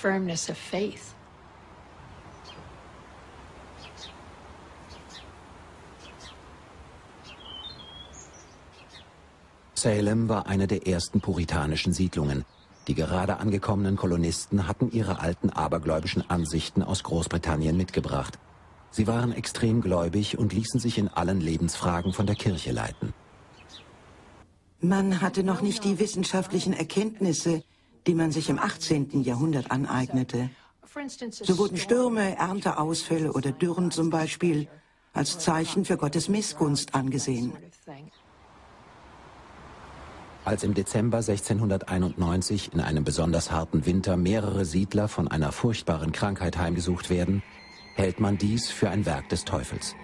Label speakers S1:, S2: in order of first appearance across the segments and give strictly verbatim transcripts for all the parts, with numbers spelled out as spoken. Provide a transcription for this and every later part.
S1: firmness of faith.
S2: Salem war eine der ersten puritanischen Siedlungen. Die gerade angekommenen Kolonisten hatten ihre alten abergläubischen Ansichten aus Großbritannien mitgebracht. Sie waren extrem gläubig und ließen sich in allen Lebensfragen von der Kirche leiten.
S3: Man hatte noch nicht die wissenschaftlichen Erkenntnisse, die man sich im achtzehnten Jahrhundert aneignete. So wurden Stürme, Ernteausfälle oder Dürren zum Beispiel als Zeichen für Gottes Missgunst angesehen.
S2: Als im Dezember sechzehnhunderteinundneunzig in einem besonders harten Winter mehrere Siedler von einer furchtbaren Krankheit heimgesucht werden, hält man dies für ein Werk des Teufels.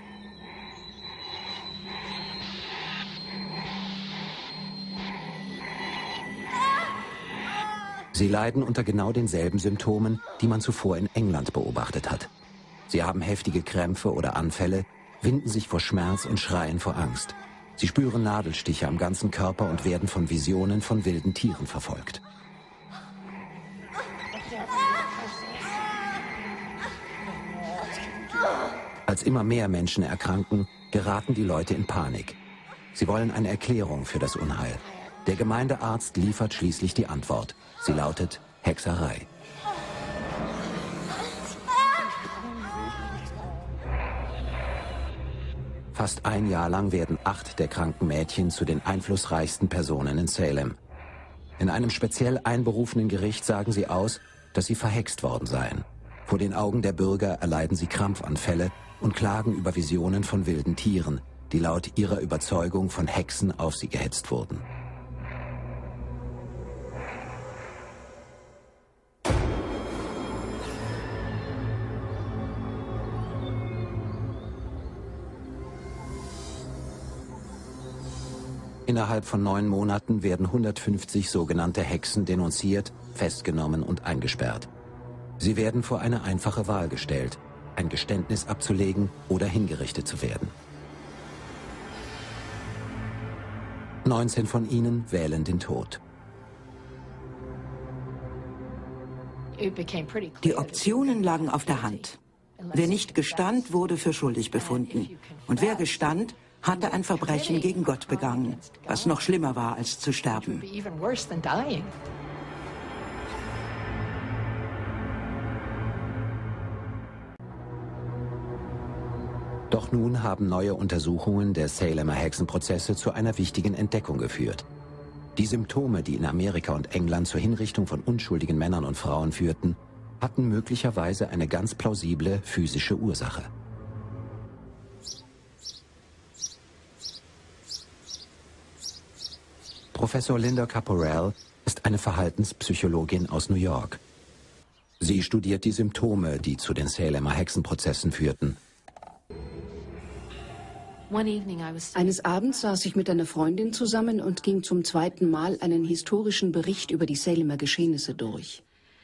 S2: Sie leiden unter genau denselben Symptomen, die man zuvor in England beobachtet hat. Sie haben heftige Krämpfe oder Anfälle, winden sich vor Schmerz und schreien vor Angst. Sie spüren Nadelstiche am ganzen Körper und werden von Visionen von wilden Tieren verfolgt. Als immer mehr Menschen erkranken, geraten die Leute in Panik. Sie wollen eine Erklärung für das Unheil. Der Gemeindearzt liefert schließlich die Antwort. Sie lautet Hexerei. Fast ein Jahr lang werden acht der kranken Mädchen zu den einflussreichsten Personen in Salem. In einem speziell einberufenen Gericht sagen sie aus, dass sie verhext worden seien. Vor den Augen der Bürger erleiden sie Krampfanfälle und klagen über Visionen von wilden Tieren, die laut ihrer Überzeugung von Hexen auf sie gehetzt wurden. Innerhalb von neun Monaten werden hundertfünfzig sogenannte Hexen denunziert, festgenommen und eingesperrt. Sie werden vor eine einfache Wahl gestellt, ein Geständnis abzulegen oder hingerichtet zu werden. neunzehn von ihnen wählen den Tod.
S3: Die Optionen lagen auf der Hand. Wer nicht gestand, wurde für schuldig befunden. Und wer gestand, hatte ein Verbrechen gegen Gott begangen, was noch schlimmer war, als zu sterben.
S2: Doch nun haben neue Untersuchungen der Salemer Hexenprozesse zu einer wichtigen Entdeckung geführt. Die Symptome, die in Amerika und England zur Hinrichtung von unschuldigen Männern und Frauen führten, hatten möglicherweise eine ganz plausible physische Ursache. Professor Linda Caporell ist eine Verhaltenspsychologin aus New York. Sie studiert die Symptome, die zu den Salemer Hexenprozessen führten.
S4: Eines Abends saß ich mit einer Freundin zusammen und ging zum zweiten Mal einen historischen Bericht über die Salemer Geschehnisse durch.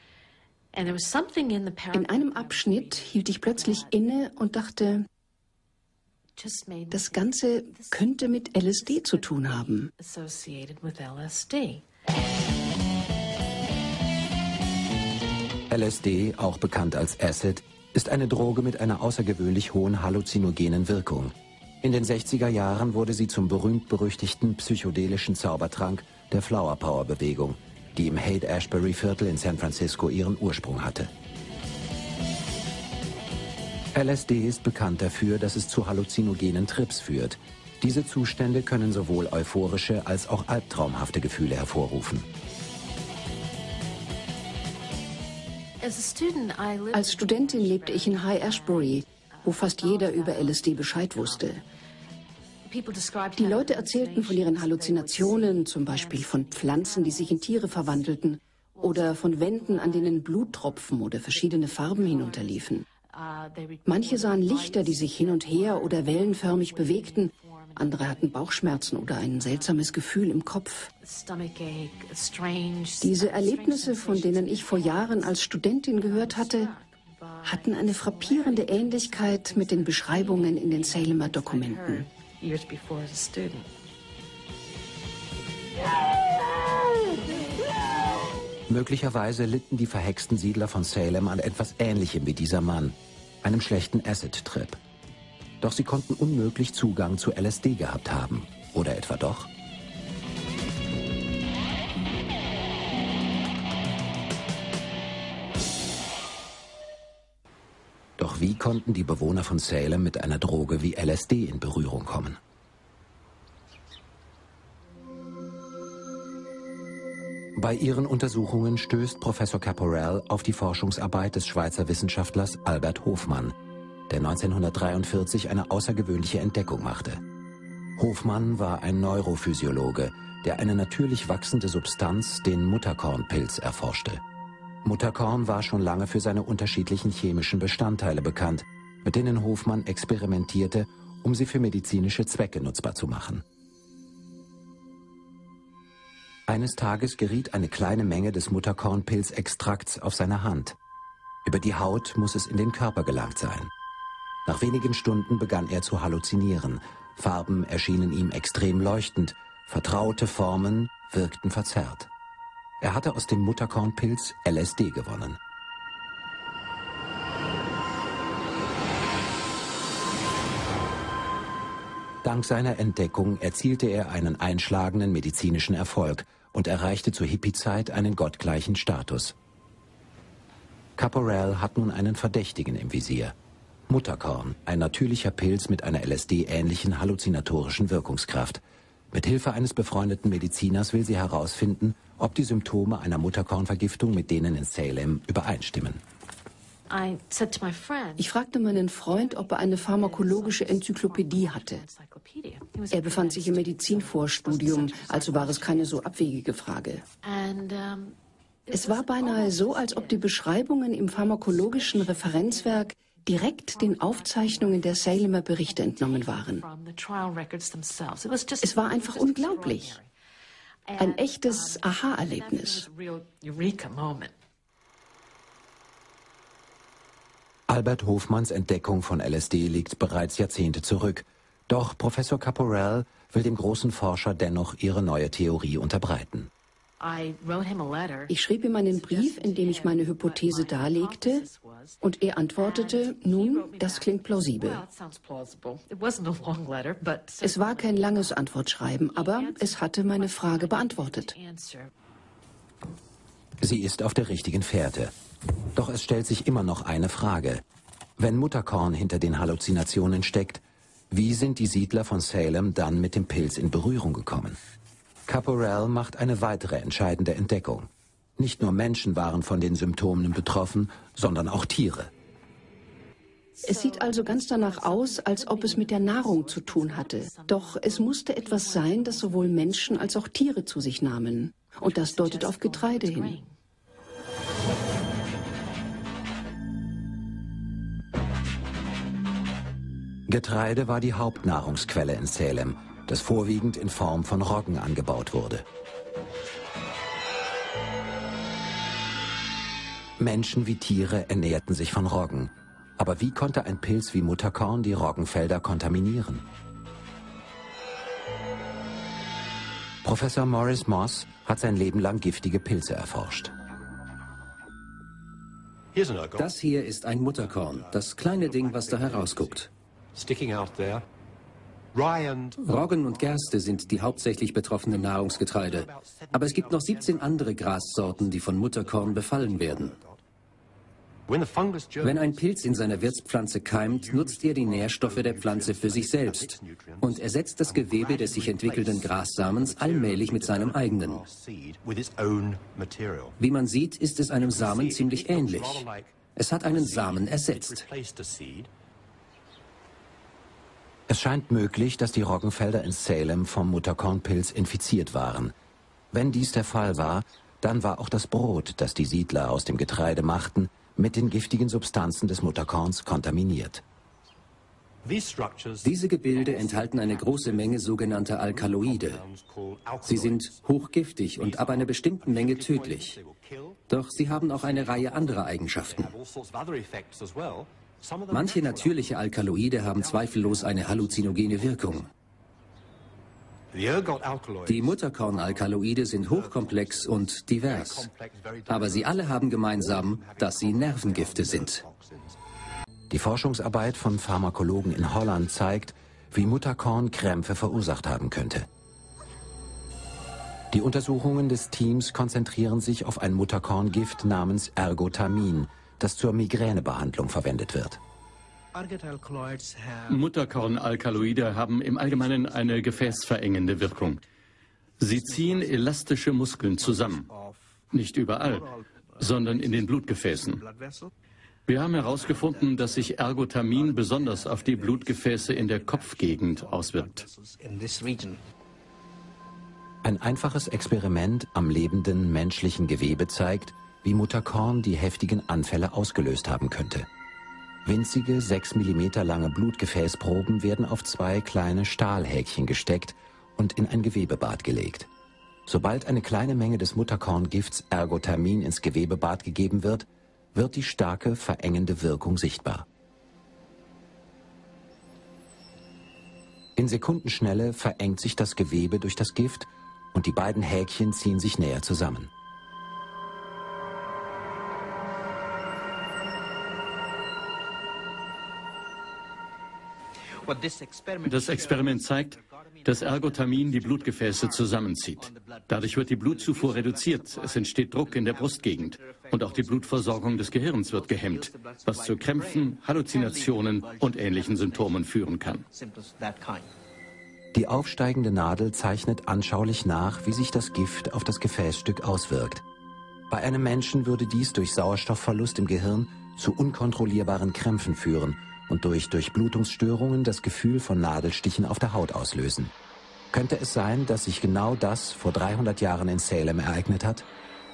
S4: In einem Abschnitt hielt ich plötzlich inne und dachte, das Ganze könnte mit L S D zu tun haben.
S2: L S D, auch bekannt als Acid, ist eine Droge mit einer außergewöhnlich hohen halluzinogenen Wirkung. In den sechziger Jahren wurde sie zum berühmt-berüchtigten psychedelischen Zaubertrank der Flower Power Bewegung, die im Haight-Ashbury-Viertel in San Francisco ihren Ursprung hatte. L S D ist bekannt dafür, dass es zu halluzinogenen Trips führt. Diese Zustände können sowohl euphorische als auch albtraumhafte Gefühle hervorrufen.
S4: Als Studentin lebte ich in Haight-Ashbury, wo fast jeder über L S D Bescheid wusste. Die Leute erzählten von ihren Halluzinationen, zum Beispiel von Pflanzen, die sich in Tiere verwandelten, oder von Wänden, an denen Bluttropfen oder verschiedene Farben hinunterliefen. Manche sahen Lichter, die sich hin und her oder wellenförmig bewegten. Andere hatten Bauchschmerzen oder ein seltsames Gefühl im Kopf. Diese Erlebnisse, von denen ich vor Jahren als Studentin gehört hatte, hatten eine frappierende Ähnlichkeit mit den Beschreibungen in den Salemer Dokumenten.
S2: Möglicherweise litten die verhexten Siedler von Salem an etwas Ähnlichem wie dieser Mann, einem schlechten Acid-Trip. Doch sie konnten unmöglich Zugang zu L S D gehabt haben. Oder etwa doch? Doch wie konnten die Bewohner von Salem mit einer Droge wie L S D in Berührung kommen? Bei ihren Untersuchungen stößt Professor Caporal auf die Forschungsarbeit des Schweizer Wissenschaftlers Albert Hofmann, der neunzehnhundertdreiundvierzig eine außergewöhnliche Entdeckung machte. Hofmann war ein Neurophysiologe, der eine natürlich wachsende Substanz, den Mutterkornpilz, erforschte. Mutterkorn war schon lange für seine unterschiedlichen chemischen Bestandteile bekannt, mit denen Hofmann experimentierte, um sie für medizinische Zwecke nutzbar zu machen. Eines Tages geriet eine kleine Menge des Mutterkornpilzextrakts auf seine Hand. Über die Haut muss es in den Körper gelangt sein. Nach wenigen Stunden begann er zu halluzinieren. Farben erschienen ihm extrem leuchtend, vertraute Formen wirkten verzerrt. Er hatte aus dem Mutterkornpilz L S D gewonnen. Dank seiner Entdeckung erzielte er einen einschlagenden medizinischen Erfolg und erreichte zur Hippie-Zeit einen gottgleichen Status. Caporal hat nun einen Verdächtigen im Visier. Mutterkorn, ein natürlicher Pilz mit einer L S D-ähnlichen halluzinatorischen Wirkungskraft. Mit Hilfe eines befreundeten Mediziners will sie herausfinden, ob die Symptome einer Mutterkornvergiftung mit denen in Salem übereinstimmen.
S4: Ich fragte meinen Freund, ob er eine pharmakologische Enzyklopädie hatte. Er befand sich im Medizinvorstudium, also war es keine so abwegige Frage. Es war beinahe so, als ob die Beschreibungen im pharmakologischen Referenzwerk direkt den Aufzeichnungen der Salemer Berichte entnommen waren. Es war einfach unglaublich. Ein echtes Aha-Erlebnis.
S2: Albert Hofmanns Entdeckung von L S D liegt bereits Jahrzehnte zurück. Doch Professor Caporal will dem großen Forscher dennoch ihre neue Theorie unterbreiten.
S4: Ich schrieb ihm einen Brief, in dem ich meine Hypothese darlegte, und er antwortete, nun, das klingt plausibel. Es war kein langes Antwortschreiben, aber es hatte meine Frage beantwortet.
S2: Sie ist auf der richtigen Fährte. Doch es stellt sich immer noch eine Frage. Wenn Mutterkorn hinter den Halluzinationen steckt, wie sind die Siedler von Salem dann mit dem Pilz in Berührung gekommen? Caporal macht eine weitere entscheidende Entdeckung. Nicht nur Menschen waren von den Symptomen betroffen, sondern auch Tiere.
S4: Es sieht also ganz danach aus, als ob es mit der Nahrung zu tun hatte. Doch es musste etwas sein, das sowohl Menschen als auch Tiere zu sich nahmen. Und das deutet auf Getreide hin.
S2: Getreide war die Hauptnahrungsquelle in Salem, das vorwiegend in Form von Roggen angebaut wurde. Menschen wie Tiere ernährten sich von Roggen. Aber wie konnte ein Pilz wie Mutterkorn die Roggenfelder kontaminieren? Professor Maurice Moss hat sein Leben lang giftige Pilze erforscht.
S1: Das hier ist ein Mutterkorn, das kleine Ding, was da herausguckt. Roggen und Gerste sind die hauptsächlich betroffenen Nahrungsgetreide. Aber es gibt noch siebzehn andere Grassorten, die von Mutterkorn befallen werden. Wenn ein Pilz in seiner Wirtspflanze keimt, nutzt er die Nährstoffe der Pflanze für sich selbst und ersetzt das Gewebe des sich entwickelnden Grassamens allmählich mit seinem eigenen. Wie man sieht, ist es einem Samen ziemlich ähnlich. Es hat einen Samen ersetzt.
S2: Es scheint möglich, dass die Roggenfelder in Salem vom Mutterkornpilz infiziert waren. Wenn dies der Fall war, dann war auch das Brot, das die Siedler aus dem Getreide machten, mit den giftigen Substanzen des Mutterkorns kontaminiert.
S1: Diese Gebilde enthalten eine große Menge sogenannter Alkaloide. Sie sind hochgiftig und ab einer bestimmten Menge tödlich. Doch sie haben auch eine Reihe anderer Eigenschaften. Manche natürliche Alkaloide haben zweifellos eine halluzinogene Wirkung. Die Mutterkornalkaloide sind hochkomplex und divers. Aber sie alle haben gemeinsam, dass sie Nervengifte sind.
S2: Die Forschungsarbeit von Pharmakologen in Holland zeigt, wie Mutterkorn Krämpfe verursacht haben könnte. Die Untersuchungen des Teams konzentrieren sich auf ein Mutterkorngift namens Ergotamin, das zur Migränebehandlung verwendet wird.
S5: Mutterkornalkaloide haben im Allgemeinen eine gefäßverengende Wirkung. Sie ziehen elastische Muskeln zusammen. Nicht überall, sondern in den Blutgefäßen. Wir haben herausgefunden, dass sich Ergotamin besonders auf die Blutgefäße in der Kopfgegend auswirkt.
S2: Ein einfaches Experiment am lebenden menschlichen Gewebe zeigt, wie Mutterkorn die heftigen Anfälle ausgelöst haben könnte. Winzige, sechs Millimeter lange Blutgefäßproben werden auf zwei kleine Stahlhäkchen gesteckt und in ein Gewebebad gelegt. Sobald eine kleine Menge des Mutterkorngifts Ergotamin ins Gewebebad gegeben wird, wird die starke, verengende Wirkung sichtbar. In Sekundenschnelle verengt sich das Gewebe durch das Gift und die beiden Häkchen ziehen sich näher zusammen.
S5: Das Experiment zeigt, dass Ergotamin die Blutgefäße zusammenzieht. Dadurch wird die Blutzufuhr reduziert, es entsteht Druck in der Brustgegend und auch die Blutversorgung des Gehirns wird gehemmt, was zu Krämpfen, Halluzinationen und ähnlichen Symptomen führen kann.
S2: Die aufsteigende Nadel zeichnet anschaulich nach, wie sich das Gift auf das Gefäßstück auswirkt. Bei einem Menschen würde dies durch Sauerstoffverlust im Gehirn zu unkontrollierbaren Krämpfen führen und durch Durchblutungsstörungen das Gefühl von Nadelstichen auf der Haut auslösen. Könnte es sein, dass sich genau das vor dreihundert Jahren in Salem ereignet hat?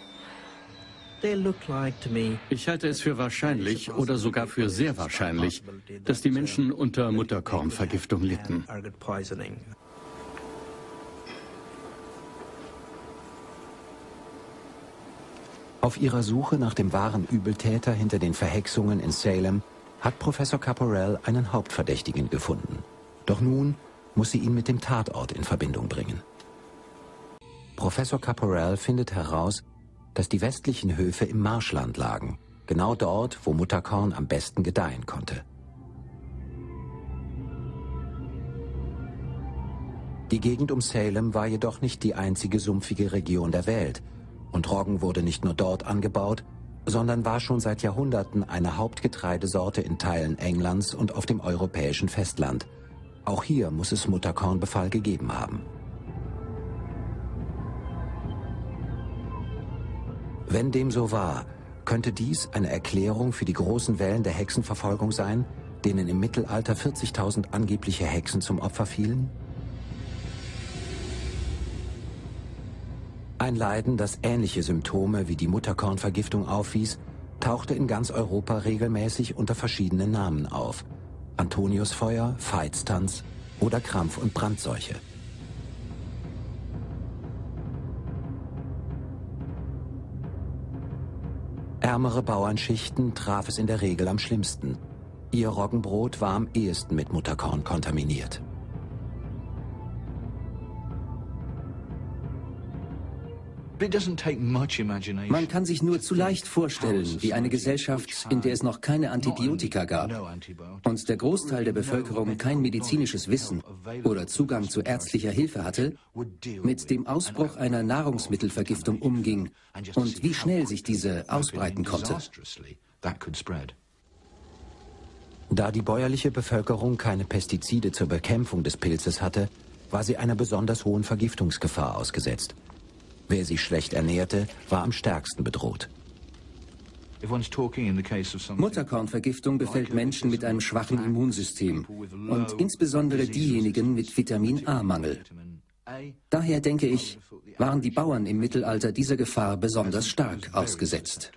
S5: Ich halte es für wahrscheinlich oder sogar für sehr wahrscheinlich, dass die Menschen unter Mutterkornvergiftung litten.
S2: Auf ihrer Suche nach dem wahren Übeltäter hinter den Verhexungen in Salem hat Professor Caporell einen Hauptverdächtigen gefunden. Doch nun muss sie ihn mit dem Tatort in Verbindung bringen. Professor Caporell findet heraus, dass die westlichen Höfe im Marschland lagen, genau dort, wo Mutterkorn am besten gedeihen konnte. Die Gegend um Salem war jedoch nicht die einzige sumpfige Region der Welt und Roggen wurde nicht nur dort angebaut, sondern war schon seit Jahrhunderten eine Hauptgetreidesorte in Teilen Englands und auf dem europäischen Festland. Auch hier muss es Mutterkornbefall gegeben haben. Wenn dem so war, könnte dies eine Erklärung für die großen Wellen der Hexenverfolgung sein, denen im Mittelalter vierzigtausend angebliche Hexen zum Opfer fielen? Ein Leiden, das ähnliche Symptome wie die Mutterkornvergiftung aufwies, tauchte in ganz Europa regelmäßig unter verschiedenen Namen auf. Antoniusfeuer, Veitstanz oder Krampf- und Brandseuche. Ärmere Bauernschichten traf es in der Regel am schlimmsten. Ihr Roggenbrot war am ehesten mit Mutterkorn kontaminiert.
S1: Man kann sich nur zu leicht vorstellen, wie eine Gesellschaft, in der es noch keine Antibiotika gab und der Großteil der Bevölkerung kein medizinisches Wissen oder Zugang zu ärztlicher Hilfe hatte, mit dem Ausbruch einer Nahrungsmittelvergiftung umging und wie schnell sich diese ausbreiten konnte.
S2: Da die bäuerliche Bevölkerung keine Pestizide zur Bekämpfung des Pilzes hatte, war sie einer besonders hohen Vergiftungsgefahr ausgesetzt. Wer sich schlecht ernährte, war am stärksten bedroht.
S1: Mutterkornvergiftung befällt Menschen mit einem schwachen Immunsystem und insbesondere diejenigen mit Vitamin-A-Mangel. Daher denke ich, waren die Bauern im Mittelalter dieser Gefahr besonders stark ausgesetzt.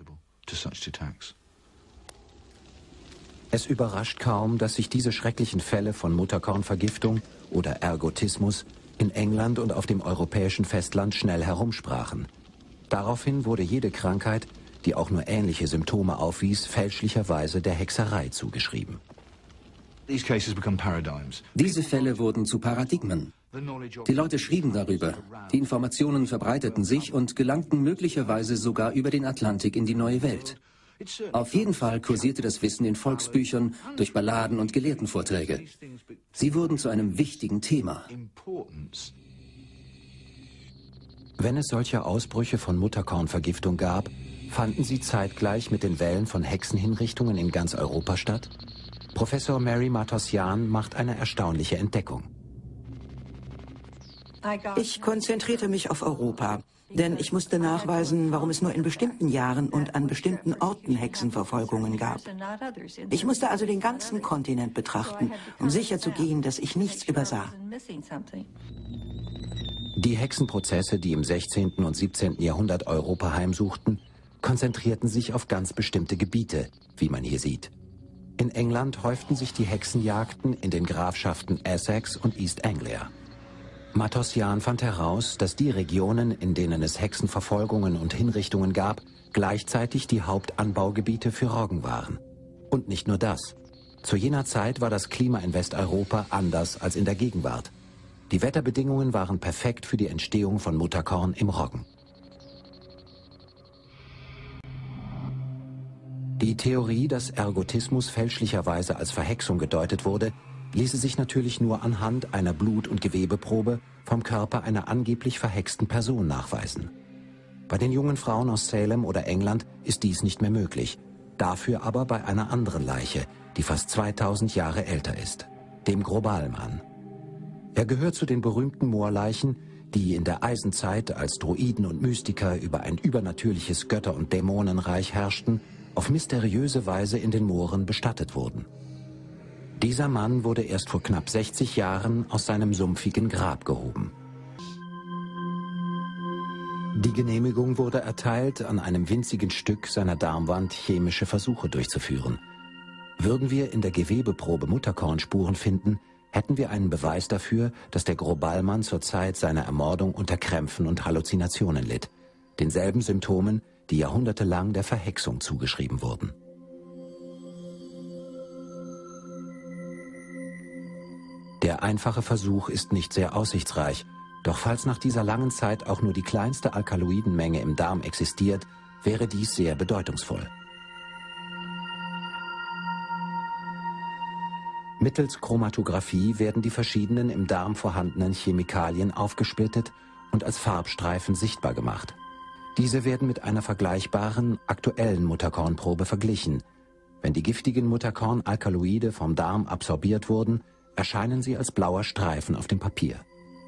S2: Es überrascht kaum, dass sich diese schrecklichen Fälle von Mutterkornvergiftung oder Ergotismus in England und auf dem europäischen Festland schnell herumsprachen. Daraufhin wurde jede Krankheit, die auch nur ähnliche Symptome aufwies, fälschlicherweise der Hexerei zugeschrieben.
S1: Diese Fälle wurden zu Paradigmen. Die Leute schrieben darüber, die Informationen verbreiteten sich und gelangten möglicherweise sogar über den Atlantik in die neue Welt. Auf jeden Fall kursierte das Wissen in Volksbüchern, durch Balladen und Gelehrtenvorträge. Sie wurden zu einem wichtigen Thema.
S2: Wenn es solche Ausbrüche von Mutterkornvergiftung gab, fanden sie zeitgleich mit den Wellen von Hexenhinrichtungen in ganz Europa statt? Professor Mary Matossian macht eine erstaunliche Entdeckung.
S3: Ich konzentrierte mich auf Europa, denn ich musste nachweisen, warum es nur in bestimmten Jahren und an bestimmten Orten Hexenverfolgungen gab. Ich musste also den ganzen Kontinent betrachten, um sicherzugehen, dass ich nichts übersah.
S2: Die Hexenprozesse, die im sechzehnten und siebzehnten Jahrhundert Europa heimsuchten, konzentrierten sich auf ganz bestimmte Gebiete, wie man hier sieht. In England häuften sich die Hexenjagden in den Grafschaften Essex und East Anglia. Matossian fand heraus, dass die Regionen, in denen es Hexenverfolgungen und Hinrichtungen gab, gleichzeitig die Hauptanbaugebiete für Roggen waren. Und nicht nur das. Zu jener Zeit war das Klima in Westeuropa anders als in der Gegenwart. Die Wetterbedingungen waren perfekt für die Entstehung von Mutterkorn im Roggen. Die Theorie, dass Ergotismus fälschlicherweise als Verhexung gedeutet wurde, ließe sich natürlich nur anhand einer Blut- und Gewebeprobe vom Körper einer angeblich verhexten Person nachweisen. Bei den jungen Frauen aus Salem oder England ist dies nicht mehr möglich. Dafür aber bei einer anderen Leiche, die fast zweitausend Jahre älter ist, dem Grobalman. Er gehört zu den berühmten Moorleichen, die in der Eisenzeit, als Druiden und Mystiker über ein übernatürliches Götter- und Dämonenreich herrschten, auf mysteriöse Weise in den Mooren bestattet wurden. Dieser Mann wurde erst vor knapp sechzig Jahren aus seinem sumpfigen Grab gehoben. Die Genehmigung wurde erteilt, an einem winzigen Stück seiner Darmwand chemische Versuche durchzuführen. Würden wir in der Gewebeprobe Mutterkornspuren finden, hätten wir einen Beweis dafür, dass der Grobalman zur Zeit seiner Ermordung unter Krämpfen und Halluzinationen litt, denselben Symptomen, die jahrhundertelang der Verhexung zugeschrieben wurden. Der einfache Versuch ist nicht sehr aussichtsreich, doch falls nach dieser langen Zeit auch nur die kleinste Alkaloidenmenge im Darm existiert, wäre dies sehr bedeutungsvoll. Mittels Chromatographie werden die verschiedenen im Darm vorhandenen Chemikalien aufgesplittet und als Farbstreifen sichtbar gemacht. Diese werden mit einer vergleichbaren, aktuellen Mutterkornprobe verglichen. Wenn die giftigen Mutterkornalkaloide vom Darm absorbiert wurden, erscheinen sie als blauer Streifen auf dem Papier.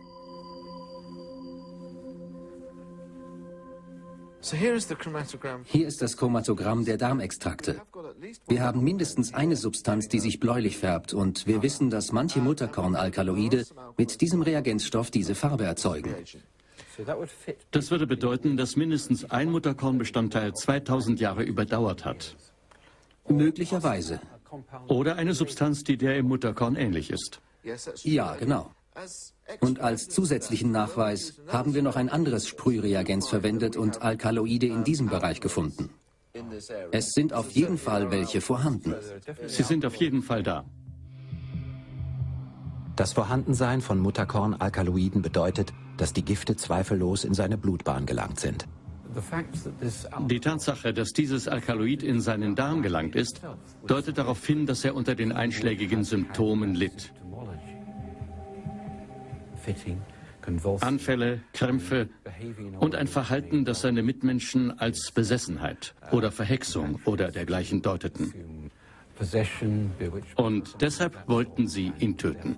S1: Hier ist das Chromatogramm der Darmextrakte. Wir haben mindestens eine Substanz, die sich bläulich färbt, und wir wissen, dass manche Mutterkornalkaloide mit diesem Reagenzstoff diese Farbe erzeugen.
S5: Das würde bedeuten, dass mindestens ein Mutterkornbestandteil zweitausend Jahre überdauert hat.
S1: Möglicherweise.
S5: Oder eine Substanz, die der im Mutterkorn ähnlich ist.
S1: Ja, genau. Und als zusätzlichen Nachweis haben wir noch ein anderes Sprühreagenz verwendet und Alkaloide in diesem Bereich gefunden. Es sind auf jeden Fall welche vorhanden.
S5: Sie sind auf jeden Fall da.
S2: Das Vorhandensein von Mutterkornalkaloiden bedeutet, dass die Gifte zweifellos in seine Blutbahn gelangt sind.
S5: Die Tatsache, dass dieses Alkaloid in seinen Darm gelangt ist, deutet darauf hin, dass er unter den einschlägigen Symptomen litt. Anfälle, Krämpfe und ein Verhalten, das seine Mitmenschen als Besessenheit oder Verhexung oder dergleichen deuteten. Und deshalb wollten sie ihn töten.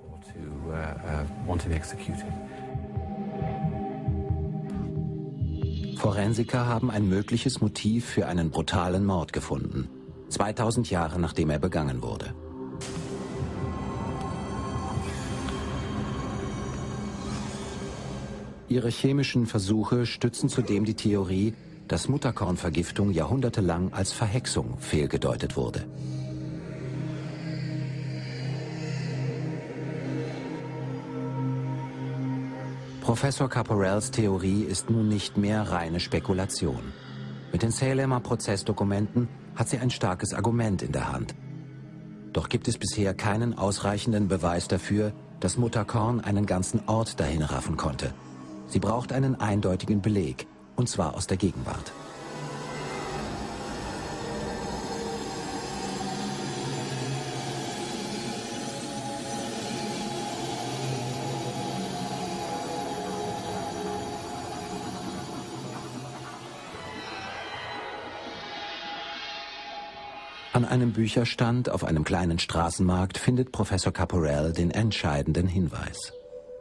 S2: Forensiker haben ein mögliches Motiv für einen brutalen Mord gefunden, zweitausend Jahre nachdem er begangen wurde. Ihre chemischen Versuche stützen zudem die Theorie, dass Mutterkornvergiftung jahrhundertelang als Verhexung fehlgedeutet wurde. Professor Caporells Theorie ist nun nicht mehr reine Spekulation. Mit den Salemer Prozessdokumenten hat sie ein starkes Argument in der Hand. Doch gibt es bisher keinen ausreichenden Beweis dafür, dass Mutter Korn einen ganzen Ort dahin raffen konnte. Sie braucht einen eindeutigen Beleg, und zwar aus der Gegenwart. An einem Bücherstand auf einem kleinen Straßenmarkt findet Professor Caporel den entscheidenden Hinweis.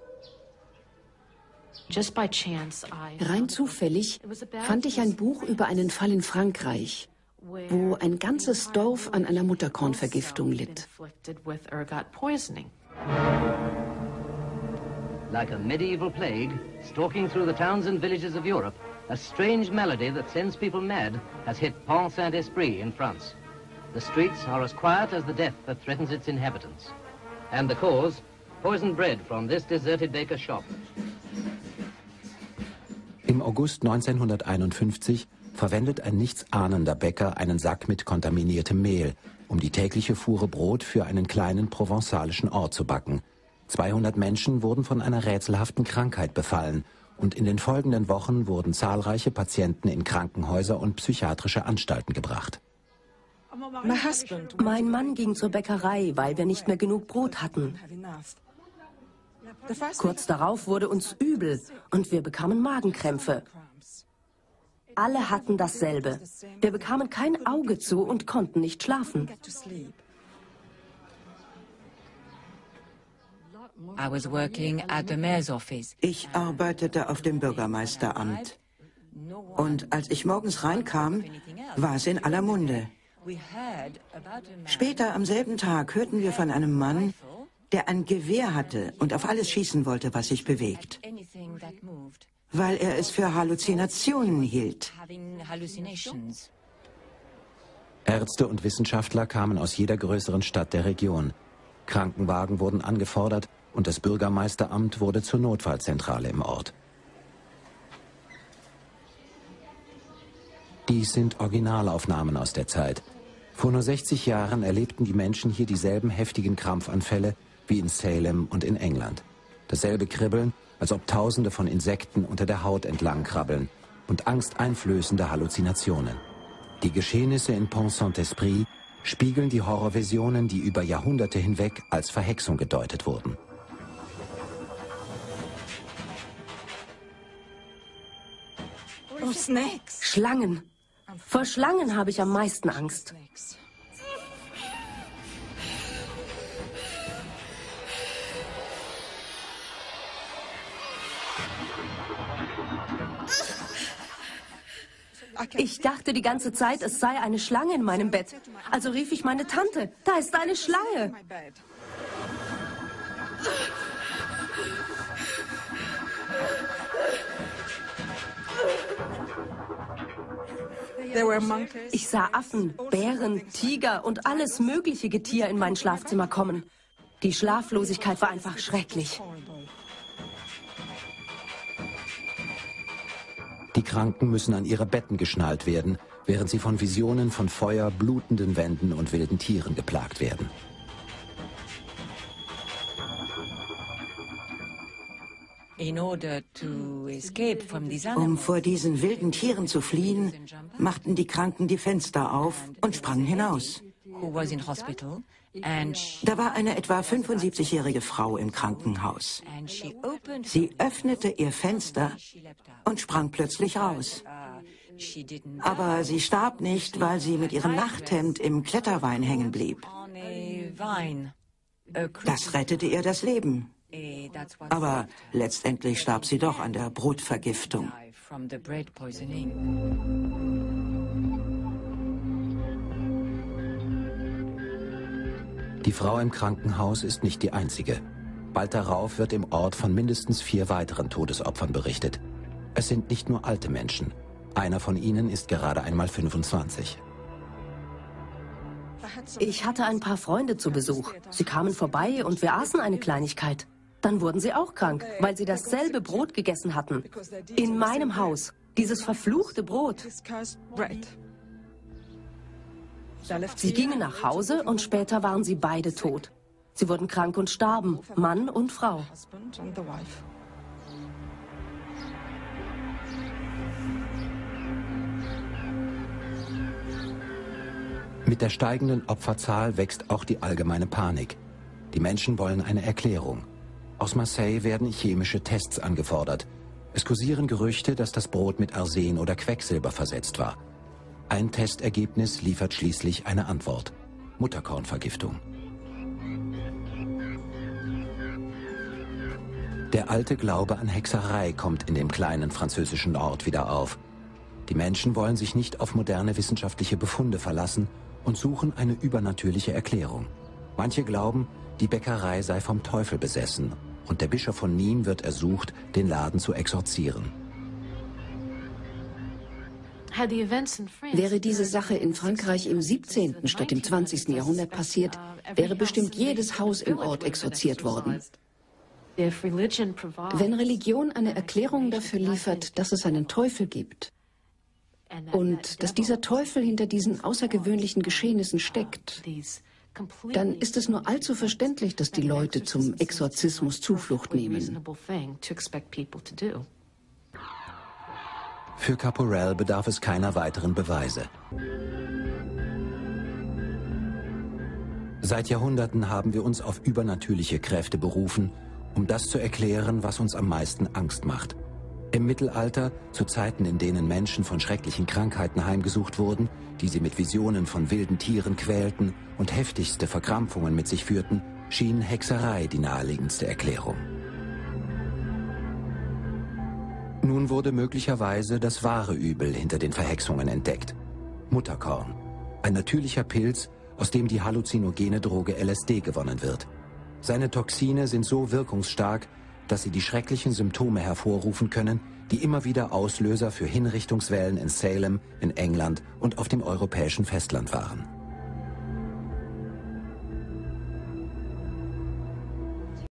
S4: Rein zufällig fand ich ein Buch über einen Fall in Frankreich, wo ein ganzes Dorf an einer Mutterkornvergiftung litt.
S6: Like a medieval plague, stalking through the towns and villages of Europe, a strange malady that sends people mad has hit Pont Saint-Esprit in France. The streets are as quiet as the death that threatens its inhabitants. And the cause, poisoned bread from this deserted baker's shop.
S2: Im August neunzehnhunderteinundfünfzig verwendet ein nichtsahnender Bäcker einen Sack mit kontaminiertem Mehl, um die tägliche Fuhre Brot für einen kleinen provenzalischen Ort zu backen. zweihundert Menschen wurden von einer rätselhaften Krankheit befallen und in den folgenden Wochen wurden zahlreiche Patienten in Krankenhäuser und psychiatrische Anstalten gebracht.
S7: Mein Mann ging zur Bäckerei, weil wir nicht mehr genug Brot hatten. Kurz darauf wurde uns übel und wir bekamen Magenkrämpfe. Alle hatten dasselbe. Wir bekamen kein Auge zu und konnten nicht schlafen.
S3: Ich arbeitete auf dem Bürgermeisteramt. Und als ich morgens reinkam, war es in aller Munde. Später am selben Tag hörten wir von einem Mann, der ein Gewehr hatte und auf alles schießen wollte, was sich bewegt, weil er es für Halluzinationen hielt.
S2: Ärzte und Wissenschaftler kamen aus jeder größeren Stadt der Region. Krankenwagen wurden angefordert und das Bürgermeisteramt wurde zur Notfallzentrale im Ort. Dies sind Originalaufnahmen aus der Zeit. Vor nur sechzig Jahren erlebten die Menschen hier dieselben heftigen Krampfanfälle wie in Salem und in England. Dasselbe Kribbeln, als ob Tausende von Insekten unter der Haut entlang krabbeln und angsteinflößende Halluzinationen. Die Geschehnisse in Pont Saint-Esprit spiegeln die Horrorvisionen, die über Jahrhunderte hinweg als Verhexung gedeutet wurden.
S7: Oh, Schlangen. Vor Schlangen habe ich am meisten Angst. Ich dachte die ganze Zeit, es sei eine Schlange in meinem Bett. Also rief ich meine Tante, da ist eine Schlange. Ich sah Affen, Bären, Tiger und alles mögliche Getier in mein Schlafzimmer kommen. Die Schlaflosigkeit war einfach schrecklich.
S2: Die Kranken müssen an ihre Betten geschnallt werden, während sie von Visionen von Feuer, blutenden Wänden und wilden Tieren geplagt werden.
S3: Um vor diesen wilden Tieren zu fliehen, machten die Kranken die Fenster auf und sprangen hinaus. Da war eine etwa fünfundsiebzigjährige Frau im Krankenhaus. Sie öffnete ihr Fenster und sprang plötzlich raus. Aber sie starb nicht, weil sie mit ihrem Nachthemd im Kletterwein hängen blieb. Das rettete ihr das Leben. Aber letztendlich starb sie doch an der Brotvergiftung.
S2: Die Frau im Krankenhaus ist nicht die einzige. Bald darauf wird im Ort von mindestens vier weiteren Todesopfern berichtet. Es sind nicht nur alte Menschen. Einer von ihnen ist gerade einmal fünfundzwanzig.
S7: Ich hatte ein paar Freunde zu Besuch. Sie kamen vorbei und wir aßen eine Kleinigkeit. Dann wurden sie auch krank, weil sie dasselbe Brot gegessen hatten. In meinem Haus. Dieses verfluchte Brot. Sie gingen nach Hause und später waren sie beide tot. Sie wurden krank und starben, Mann und Frau.
S2: Mit der steigenden Opferzahl wächst auch die allgemeine Panik. Die Menschen wollen eine Erklärung. Aus Marseille werden chemische Tests angefordert. Es kursieren Gerüchte, dass das Brot mit Arsen oder Quecksilber versetzt war. Ein Testergebnis liefert schließlich eine Antwort: Mutterkornvergiftung. Der alte Glaube an Hexerei kommt in dem kleinen französischen Ort wieder auf. Die Menschen wollen sich nicht auf moderne wissenschaftliche Befunde verlassen und suchen eine übernatürliche Erklärung. Manche glauben, die Bäckerei sei vom Teufel besessen und der Bischof von Nîmes wird ersucht, den Laden zu exorzieren.
S4: Wäre diese Sache in Frankreich im siebzehnten statt im zwanzigsten Jahrhundert passiert, wäre bestimmt jedes Haus im Ort exorziert worden. Wenn Religion eine Erklärung dafür liefert, dass es einen Teufel gibt und dass dieser Teufel hinter diesen außergewöhnlichen Geschehnissen steckt, dann ist es nur allzu verständlich, dass die Leute zum Exorzismus Zuflucht nehmen.
S2: Für Caporel bedarf es keiner weiteren Beweise. Seit Jahrhunderten haben wir uns auf übernatürliche Kräfte berufen, um das zu erklären, was uns am meisten Angst macht. Im Mittelalter, zu Zeiten, in denen Menschen von schrecklichen Krankheiten heimgesucht wurden, die sie mit Visionen von wilden Tieren quälten und heftigste Verkrampfungen mit sich führten, schien Hexerei die naheliegendste Erklärung. Nun wurde möglicherweise das wahre Übel hinter den Verhexungen entdeckt: Mutterkorn, ein natürlicher Pilz, aus dem die halluzinogene Droge L S D gewonnen wird. Seine Toxine sind so wirkungsstark, dass sie die schrecklichen Symptome hervorrufen können, die immer wieder Auslöser für Hinrichtungswellen in Salem, in England und auf dem europäischen Festland waren.